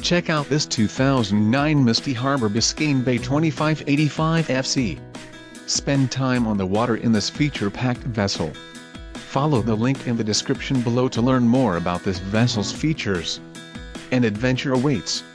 Check out this 2009 Misty Harbor Biscayne Bay 2585 FC. Spend time on the water in this feature-packed vessel. Follow the link in the description below to learn more about this vessel's features. An adventure awaits.